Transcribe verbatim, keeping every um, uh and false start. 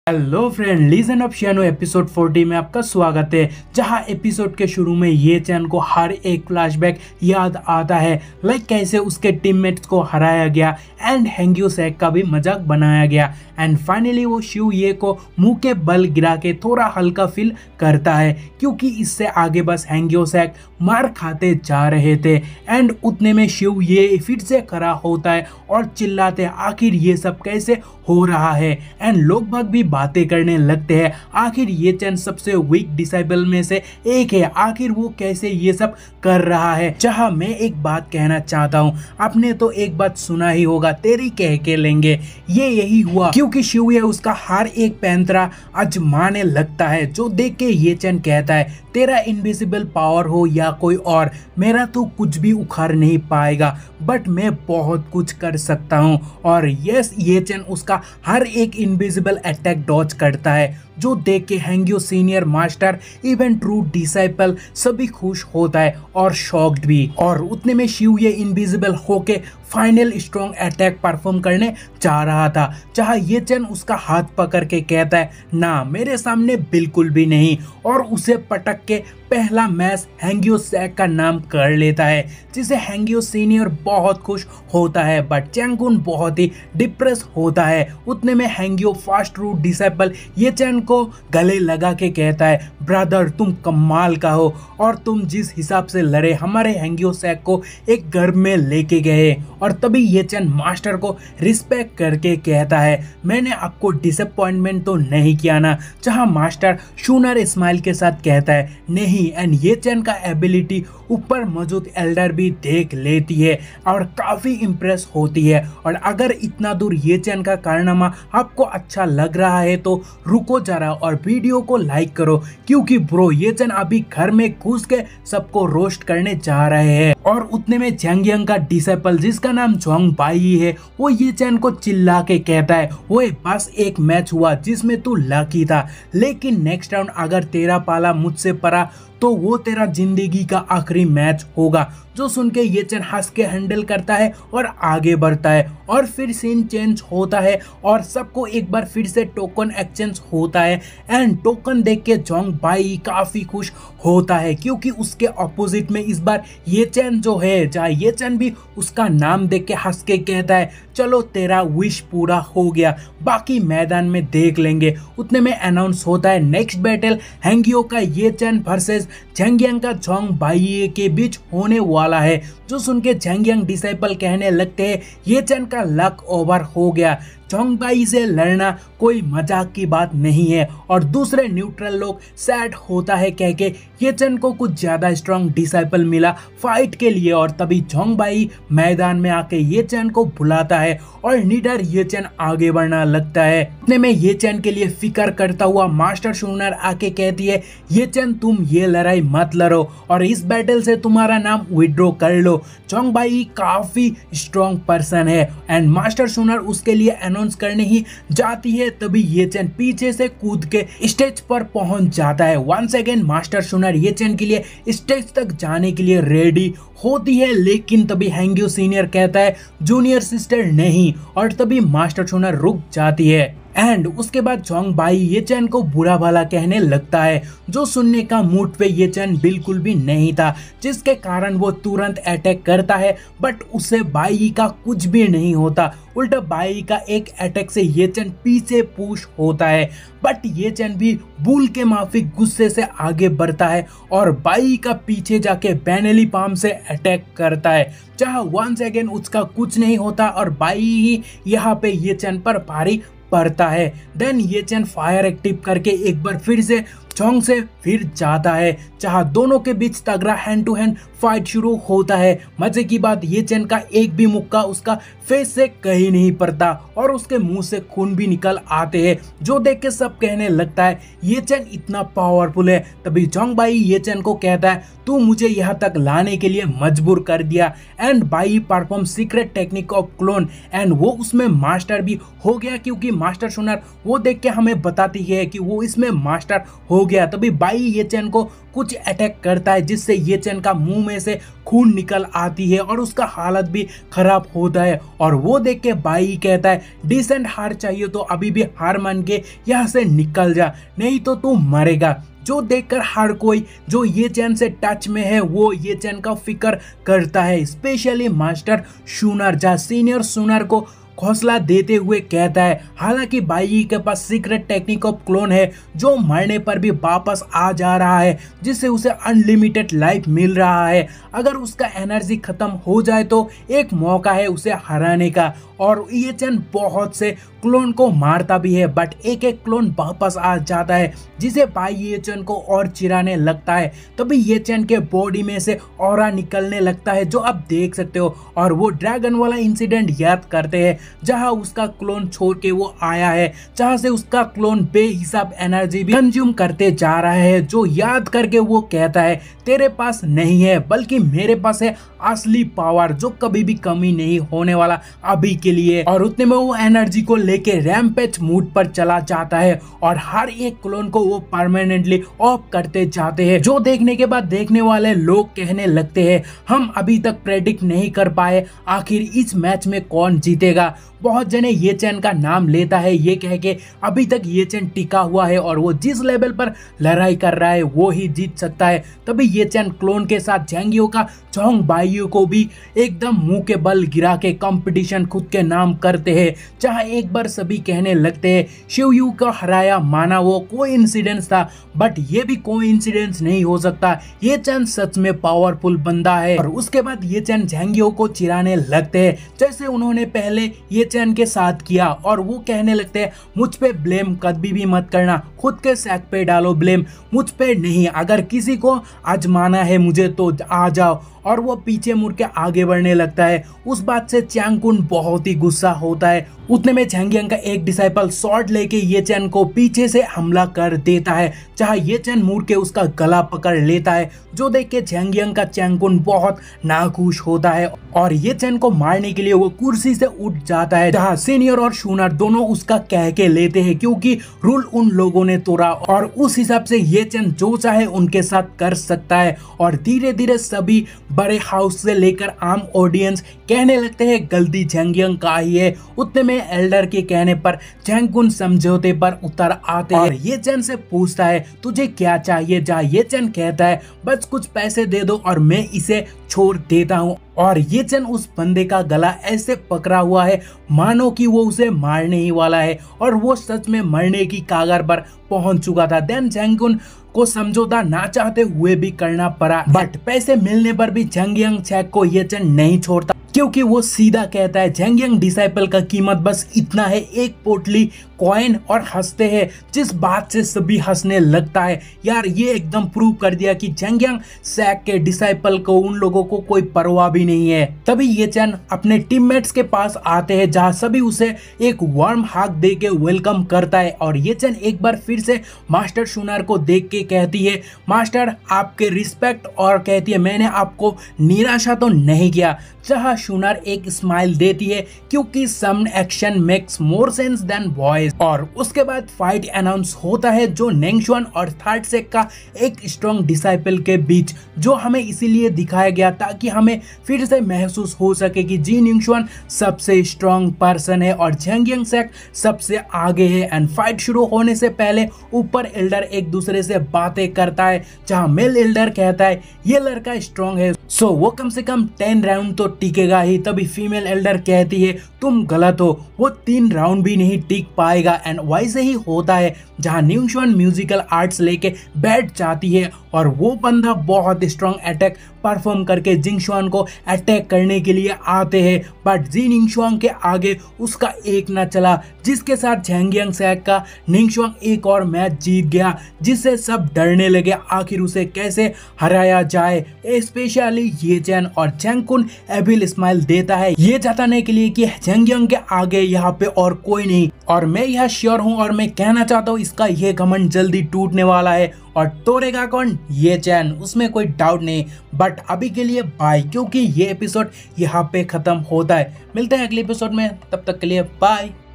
Hello friend, legion of शियानो episode चालीस में आपका स्वागत है। जहां एपिसोड के शुरू में ये चैन को हर एक फ्लैशबैक याद आता है, लाइक कैसे उसके टीममेट्स को हराया गया एंड हैंग्यो सैक का भी मजाक बनाया गया एंड फाइनली वो शिव ये को मुंह के बल गिरा के थोड़ा हल्का फील करता है क्योंकि इससे आगे बस हैंग्यो सैक मार खाते जा रहे थे एंड उतने में शिव ये फिर से खड़ा होता है और चिल्लाते आखिर ये सब कैसे हो रहा है एंड लोग बाग भी बातें करने लगते हैं। आखिर ये चैन सबसे वीक डिसाइबल में से एक है, आखिर वो कैसे ये सब कर रहा है। जहां मैं एक बात कहना चाहता हूँ, आपने तो एक बात सुना ही होगा, तेरी कह के लेंगे। ये यही हुआ क्योंकि शिव ये उसका हर एक पैंतरा आजमाने लगता है, जो देख के ये चैन कहता है तेरा इनविजिबल पावर हो या कोई और, मेरा तो कुछ भी उखाड़ नहीं पाएगा, बट मैं बहुत कुछ कर सकता हूँ। और यस, ये चैन उसका हर एक इनविजिबल अटैक डॉज करता है, जो देख के हैंग्यो senior master even true disciple सभी खुश होता है और शॉक्ड भी। और उतने में शिव ये इनविजिबल होके फाइनल स्ट्रॉन्ग अटैक परफॉर्म करने जा रहा था, जहां ये चैन उसका हाथ पकड़ के कहता है ना, मेरे सामने बिल्कुल भी नहीं, और उसे पटक के पहला मैच हैंग्यो सैक का नाम कर लेता है, जिसे हैंग्यो सीनियर बहुत खुश होता है बट चैंगकुन बहुत ही डिप्रेस होता है। उतने में हैंग्यो फास्ट रूट डिसाइपल ये चैन को गले लगा के कहता है ब्रदर, तुम कमाल का हो, और तुम जिस हिसाब से लड़े हमारे हैंग्यो सैक को एक घर में लेके गए। और तभी ये चैन मास्टर को रिस्पेक्ट करके कहता है मैंने आपको डिसअपॉइंटमेंट तो नहीं किया ना, जहां मास्टर शूनर स्माइल के साथ कहता है नहीं, एंड ये चैन का एबिलिटी ऊपर मौजूद एल्डर भी देख लेती है और काफी इम्प्रेस होती है। और अगर इतना दूर ये चैन का कारनामा आपको अच्छा लग रहा है तो रुको जरा और वीडियो को लाइक करो, क्योंकि ब्रो ये चैन अभी घर में घुस के सबको रोस्ट करने जा रहे हैं। और उतने में जंगयंग का डिसाइपल जिसका नाम जोंग बाई है, वो ये चैन को चिल्ला के कहता है वो बस एक मैच हुआ जिसमें तू लकी था, लेकिन नेक्स्ट राउंड अगर तेरा पाला मुझसे पड़ा तो वो तेरा जिंदगी का आखिरी मैच होगा। जो सुन के ये चैन हंस के हैंडल करता है और आगे बढ़ता है। और फिर सीन चेंज होता है और सबको एक बार फिर से टोकन एक्सचेंज होता है एंड टोकन देख के जोंग बाई काफी खुश होता है, क्योंकि उसके ऑपोजिट में इस बार ये चैन जो है, जहाँ ये चैन भी उसका नाम देख के हंस के कहता है चलो तेरा विश पूरा हो गया, बाकी मैदान में देख लेंगे। उतने में अनाउंस होता है नेक्स्ट बैटल हैंग्यो का ये चैन वर्सेस जंगयंग का जोंग बाई के बीच होने वाला है। जो सुन के जंगयंग डिसाइपल कहने लगते हैं ये चैन का लक ओवर हो गया, जोंग बाई से लड़ना कोई मजाक की बात नहीं है। और दूसरे न्यूट्रल लोग सैड होता है कह के ये चैन को कुछ ज्यादा स्ट्रॉन्ग डिसाइपल मिला फाइट के लिए। और तभी जोंग बाई मैदान में आके ये चैन को बुलाता है और निडर ये चैन आगे बढ़ना लगता है। इतने में ये चैन के लिए फिकर करता हुआ मास्टर शूनर आके कहती है ये चैन तुम ये लड़ाई मत लड़ो और इस बैटल से तुम्हारा नाम विड्रॉ कर लो। जोंग बाई काफी स्ट्रॉन्ग पर्सन है एंड मास्टर शूनर उसके लिए अनाउंस करने ही जाती है, तभी ये चैन पीछे से कूद के स्टेज पर पहुंच जाता है। वंस अगेन मास्टर शूनर ये चैन के लिए स्टेज तक जाने के लिए रेडी होती है, लेकिन तभी हैंग्यो सीनियर कहता है जूनियर सिस्टर नहीं, और तभी मास्टर शूनर रुक जाती है एंड उसके बाद जोंग बाई ये चैन को बुरा भला कहने लगता है, जो सुनने का मूड पे ये चैन बिल्कुल भी नहीं था, जिसके कारण वो तुरंत अटैक करता है बट उसे बाई का कुछ भी नहीं होता। उल्टा बाई का एक अटैक से ये चैन पीछे पुश होता है, बट ये चैन भी भूल के माफी गुस्से से आगे बढ़ता है और बाई का पीछे जाके बैनली पाम से अटैक करता है, जहां वंस अगेन उसका कुछ नहीं होता और बाई ही यहाँ पे ये चैन पर भारी पड़ता है। देन ये चैन फायर एक्टिव करके एक बार फिर से जोंग से फिर जाता है, जहां दोनों के बीच तगड़ा हैंड टू हैंड फाइट शुरू होता है। मजे की बात ये चैन का एक भी मुक्का उसका फेस से कहीं नहीं पड़ता और उसके मुंह से खून भी निकल आते हैं, जो देख के सब कहने लगता है ये चैन इतना पावरफुल है। तभी जोंग बाई ये चैन को कहता है तू मुझे यहाँ तक लाने के लिए मजबूर कर दिया and Bai perform secret technique of clone and वो उसमें मास्टर भी हो गया, क्योंकि मास्टर शूनर वो देख के हमें बताती है कि वो इसमें मास्टर हो गया तभी बाई ये चैन को कुछ अटैक करता है जिससे ये चैन का मुंह में से खून निकल आती है और उसका हालत भी खराब होता है। और वो देख के बाई कहता है डिसेंट हार चाहिए तो अभी भी हार मान के यहाँ से निकल जा, नहीं तो तू मरेगा। जो देखकर हर कोई जो ये चैन से टच में है वो ये चैन का फिक्र करता है, स्पेशली मास्टर शूनर, जहाँ सीनियर शूनर को हौसला देते हुए कहता है हालांकि बाई के पास सीक्रेट टेक्निक ऑफ क्लोन है जो मरने पर भी वापस आ जा रहा है, जिससे उसे अनलिमिटेड लाइफ मिल रहा है। अगर उसका एनर्जी खत्म हो जाए तो एक मौका है उसे हराने का। और ये चैन बहुत से क्लोन को मारता भी है बट एक एक क्लोन वापस आ जाता है जिसे बाई ये चैन को और चिराने लगता है। तभी ये चैन के बॉडी में से ऑरा निकलने लगता है जो आप देख सकते हो। और वो ड्रैगन वाला इंसिडेंट याद करते हैं जहां उसका क्लोन छोड़ के वो आया है, जहां से उसका क्लोन बेहिसाब एनर्जी भी कंज्यूम करते जा रहा है। जो याद करके वो कहता है तेरे पास नहीं है बल्कि मेरे पास है असली पावर जो कभी भी कमी नहीं होने वाला अभी के लिए। और उतने में वो एनर्जी को लेके रैम्पेज मूड पर चला जाता है और हर एक क्लोन को वो परमानेंटली ऑफ करते जाते हैं। जो देखने के बाद देखने वाले लोग कहने लगते हैं हम अभी तक प्रेडिक्ट नहीं कर पाए आखिर इस मैच में कौन जीतेगा। बहुत जने ये चैन का नाम लेता है ये कह के अभी तक ये चैन टिका हुआ है और वो जिस लेवल पर लड़ाई कर रहा है वो ही जीत सकता है। तभी ये चैन क्लोन के साथ जेंगियो का चोंग बाइयू को भी एकदम मुंह के बल गिरा के कंपटीशन खुद के नाम करते हैं, जहां एक बार सभी कहने लगते हैं शिवयू का हराया माना वो कोइंसिडेंस था बट ये भी कोइंसिडेंस नहीं हो सकता, ये चैन सच में पावरफुल बंदा है। और उसके बाद ये चैन जेंगियो को चिराने लगते हैं जैसे उन्होंने पहले ये चैन के साथ किया और वो कहने लगते हैं मुझ पे ब्लेम कभी भी मत करना, खुद के सैक पे डालो ब्लेम, मुझ पे नहीं। अगर किसी को आजमाना है मुझे तो आ जाओ। और वो पीछे मुड़ के आगे बढ़ने लगता है। उस बात से चैंगकुन बहुत ही गुस्सा होता है। उतने में झेंगियांग का एक डिसाइपल स्वॉर्ड लेके ये चैन को पीछे से हमला कर देता है, जहां ये चैन मुड़ के उसका गला पकड़ लेता है। जो देख के झेंगियांग का चैंगकुन बहुत नाखुश होता है और ये चैन को मारने के लिए वो कुर्सी से उठ जाता है, जहां सीनियर और शूनर दोनों उसका कह के लेते हैं क्योंकि रूल उन लोगों ने तोड़ा और उस हिसाब से ये चैन जो चाहे उनके साथ कर सकता है। और धीरे धीरे सभी बड़े हाउस से लेकर आम ऑडियंस कहने लगते हैं गलती झेंगियांग का ही है। उतने में एल्डर के कहने पर चैंगकुन समझौते पर उतर आते हैं और ये चैन से पूछता है तुझे क्या चाहिए, जहाँ ये चैन कहता है बस कुछ पैसे दे दो और मैं इसे छोड़ देता हूँ। और ये चैन उस बंदे का गला ऐसे पकड़ा हुआ है मानो कि वो उसे मारने ही वाला है और वो सच में मरने की कागार पर पहुंच चुका था। देन चैंगकुन को समझौता ना चाहते हुए भी करना पड़ा बट पैसे मिलने पर भी झेंगियांग चैक को ये चैन नहीं छोड़ता क्योंकि वो सीधा कहता है झेंगियांग डिसाइपल का कीमत बस इतना है, एक पोटली कॉइन, और हंसते हैं जिस बात से सभी हंसने लगता है। यार ये एकदम प्रूव कर दिया कि झेंगियांग सैक के डिसाइपल को उन लोगों को कोई परवाह भी नहीं है। तभी ये चैन अपने टीममेट्स के पास आते हैं जहां सभी उसे एक वार्म हाक दे के वेलकम करता है और ये चैन एक बार फिर से मास्टर शूनर को देख के कहती है मास्टर आपके रिस्पेक्ट, और कहती है मैंने आपको निराशा तो नहीं किया। जहां शूनर एक स्माइल देती है क्योंकि some action makes more sense than voice. और उसके बाद फाइट अनाउंस होता है जो नेंगशुआन और थर्ड सेक का एक स्ट्रॉन्ग डिसाइपल के बीच, जो हमें इसीलिए दिखाया गया ताकि हमें फिर से महसूस हो सके कि जी नेंगशुआन सबसे स्ट्रॉन्ग पर्सन है और झेंगियांग सेक सबसे आगे है। एंड फाइट शुरू होने से पहले ऊपर एल्डर एक दूसरे से बातें करता है जहां मेल एल्डर कहता है ये लड़का स्ट्रॉन्ग है सो वो कम से कम टेन राउंड तो टिकेगा ही। तभी फीमेल एल्डर कहती है तुम गलत हो, वो तीन राउंड भी नहीं टिक पाएगा। एंड वैसे ही होता है जहां नेंगशुआन म्यूजिकल आर्ट्स लेके बैठ जाती है और वो बंदा बहुत स्ट्रॉन्ग अटैक परफॉर्म करके जिंगशुआन को अटैक करने के लिए आते हैं बट जी नेंगशुआन के आगे उसका एक ना चला, जिसके साथ झेंगियांग सैक का नेंगशुआन एक और मैच जीत गया, जिससे सब डरने लगे आखिर उसे कैसे हराया जाए। स्पेशली ये चैन और चैंगकुन एविल स्माइल देता है ये जताने के लिए कि झेंगियांग के आगे यहाँ पे और कोई नहीं। और मैं यह श्योर हूँ और मैं कहना चाहता हूँ इसका ये घमंड जल्दी टूटने वाला है और तोड़ेगा कौन, ये चैन, उसमें कोई डाउट नहीं। बट अभी के लिए बाय, क्योंकि ये एपिसोड यहाँ पे खत्म होता है। मिलते हैं अगले एपिसोड में, तब तक के लिए बाय।